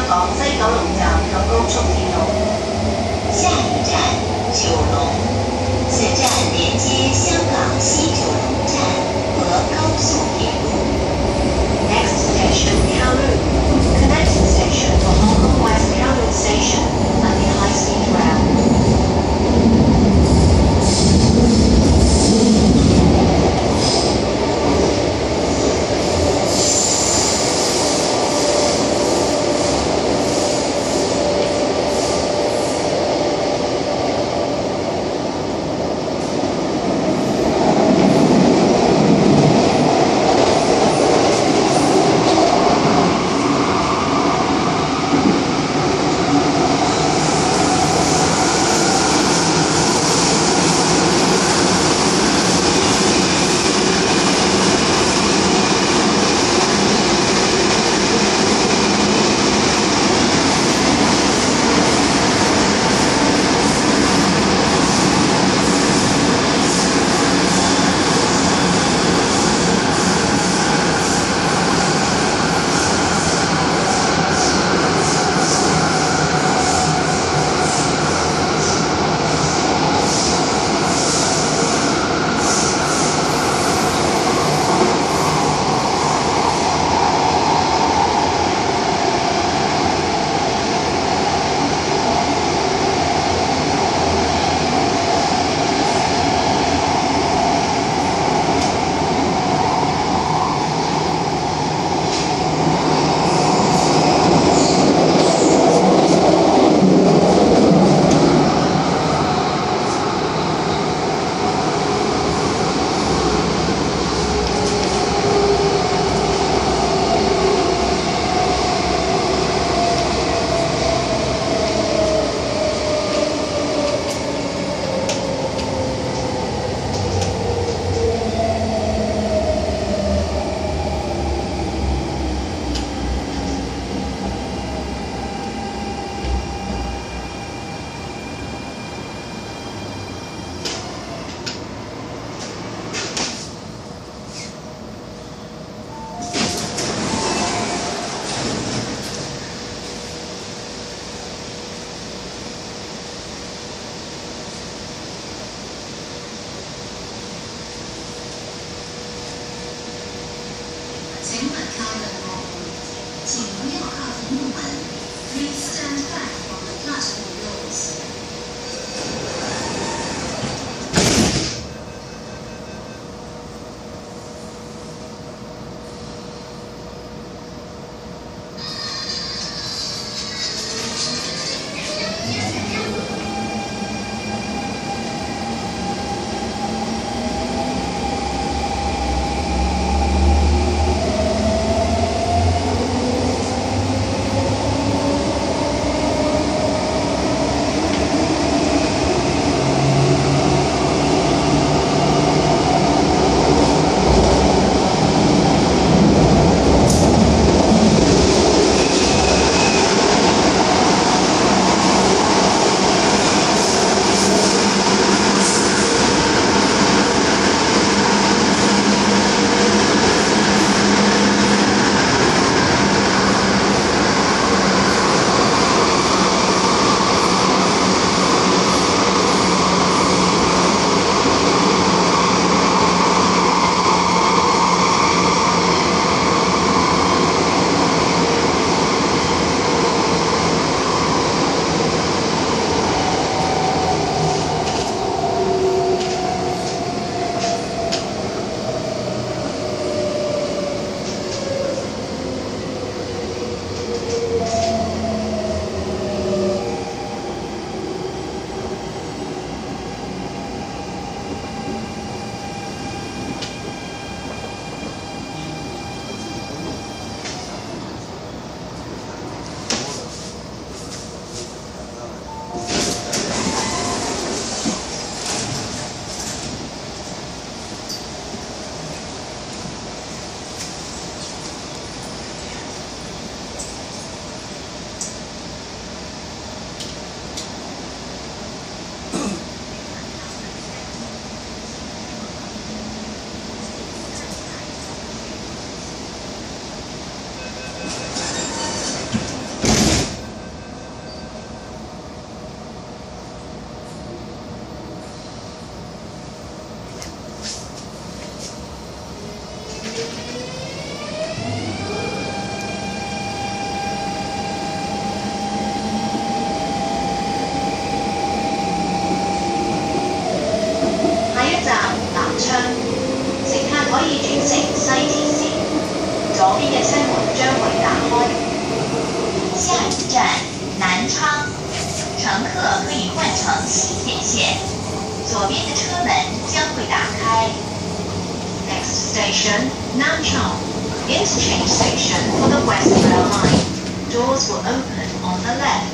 房西九龍站及高速鐵路。下一站九龍，此站连接香港西九龍站和高速铁路。Next station Kowloon, connecting station for Hong Kong West Kowloon Station and the high-speed rail. 请勿靠近我们，请不要靠近木门。Please stand back from the platform doors. 《 乘西鐵線，左邊嘅車門將會打開。下一站南昌，乘客可以换乘西铁线，左边的车门将会打开。Next station, Nanchang. Interchange station for the West Rail Line. Doors will open on the left.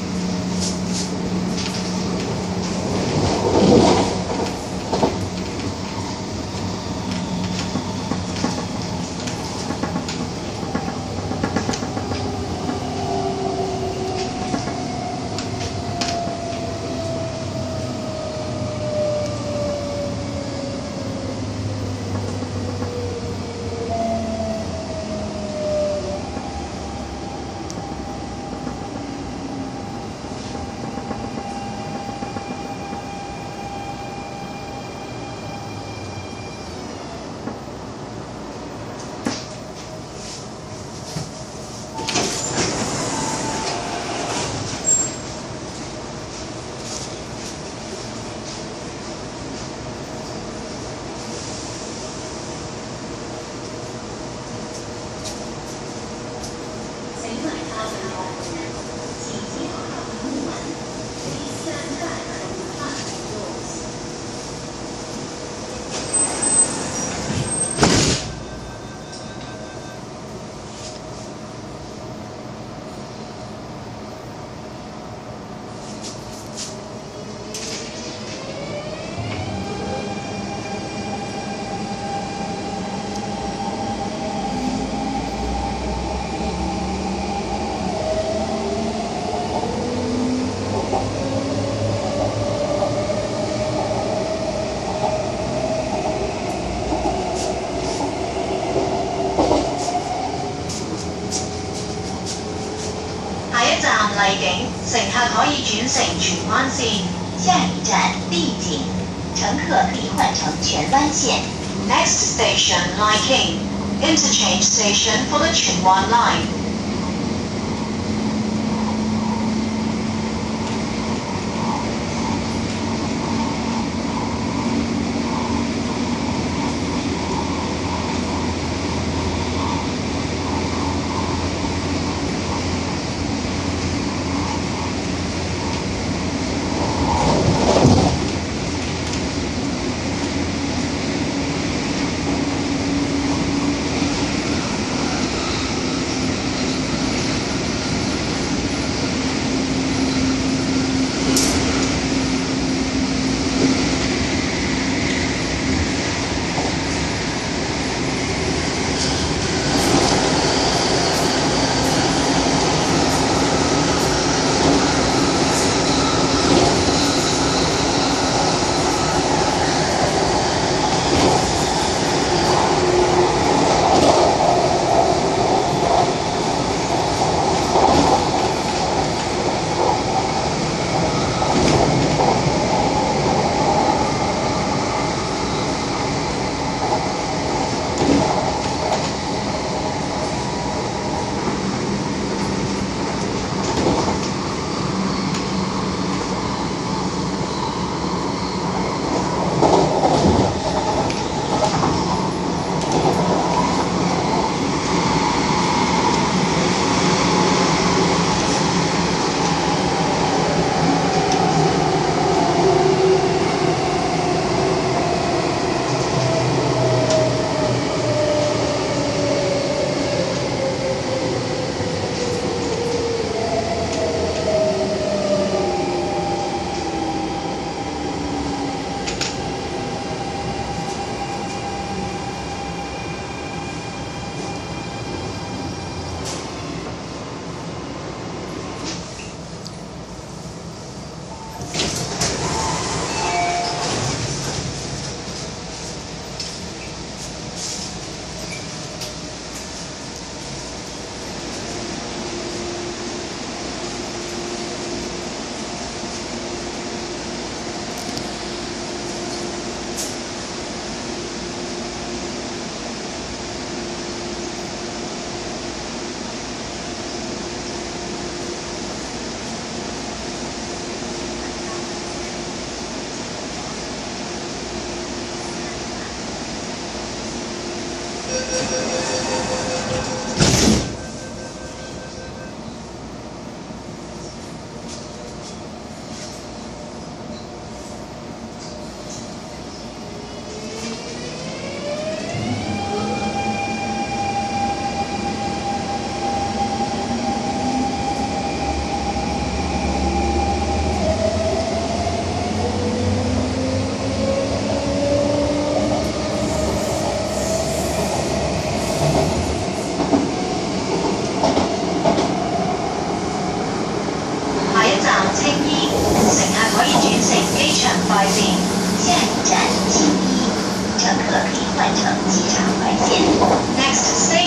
荔景，乘客可以轉乘荃灣線。 下一站荔景，乘客可以换乘荃湾线。 Next station, Liking. Interchange station for the Chuen Wan Line.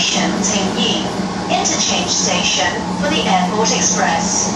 station, Tingyi. Interchange station for the Airport Express.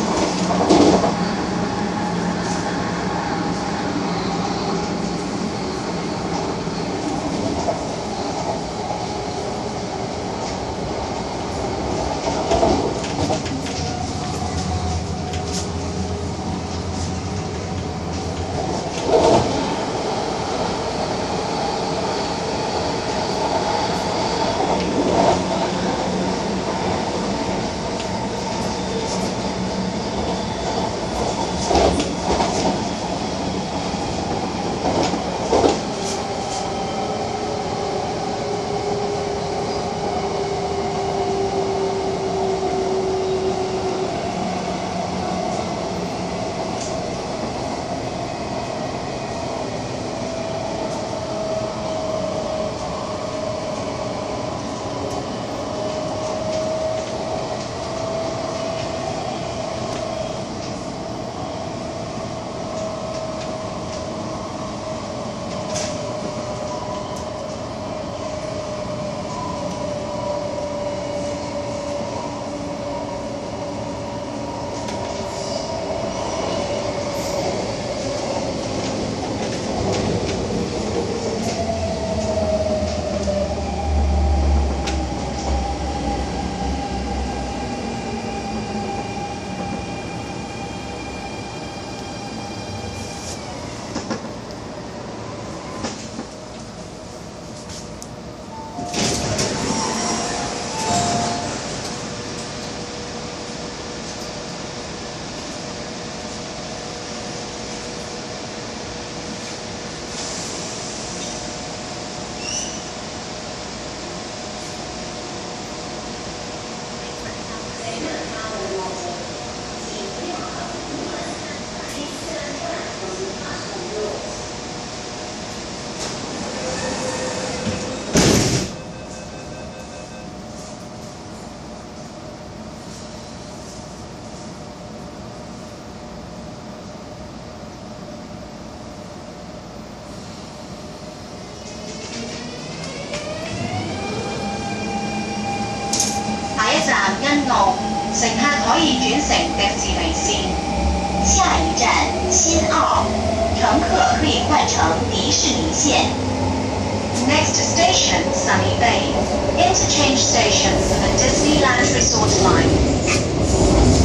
欣澳，乘客可以轉乘迪士尼線。 下一站新澳，乘客可以换乘迪士尼线。 Next station Sunny Bay. Interchange station for the Disneyland Resort line.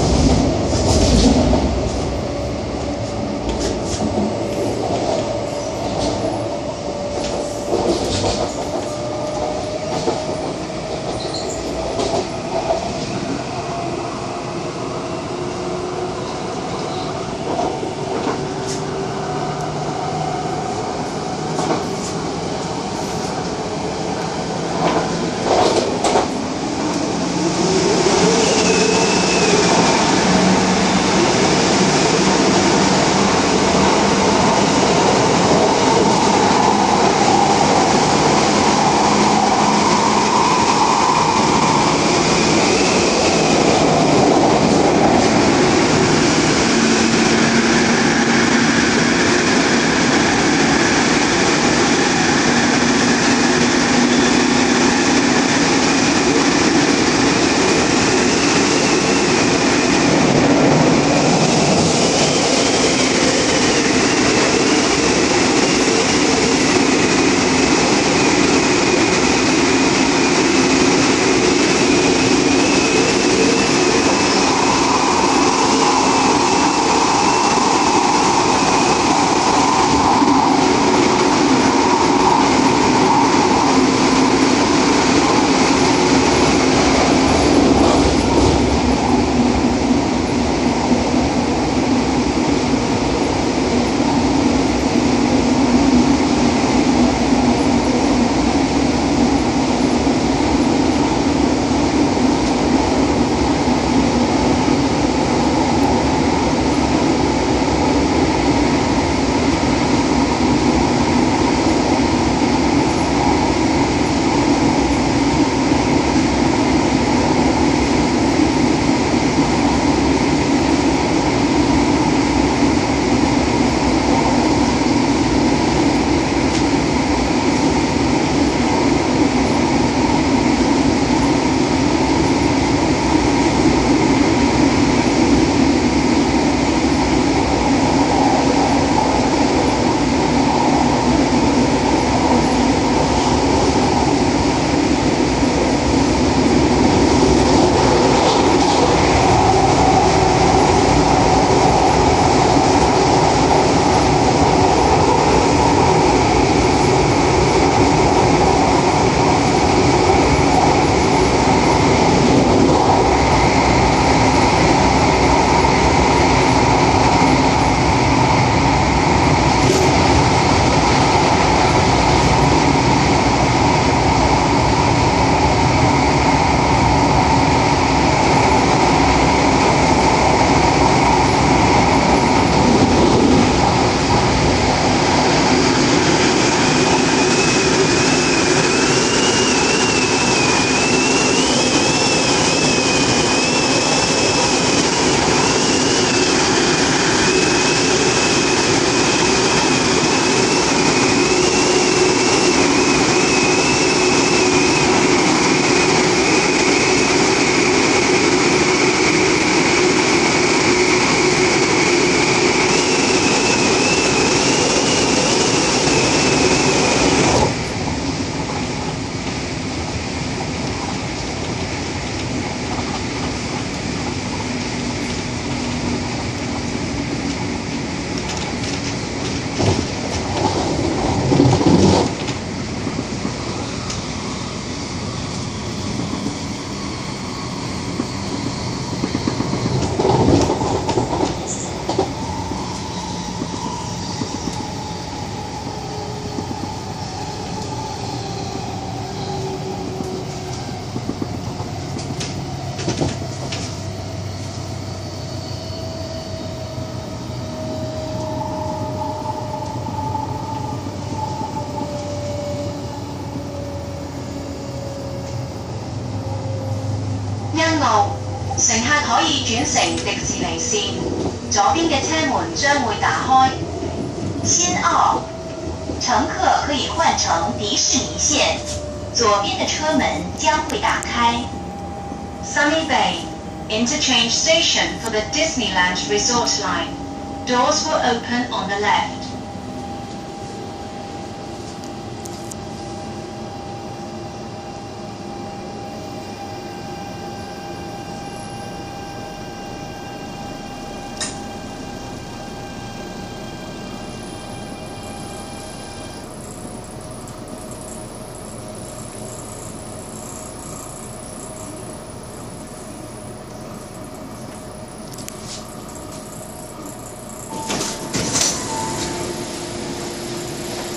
號，乘客可以轉乘迪士尼線，左邊嘅車門將會打開。新奧，乘客可以換乘迪士尼線，左邊的車門將會打開。Sunny Bay, interchange station for the Disneyland Resort line. Doors will open on the left.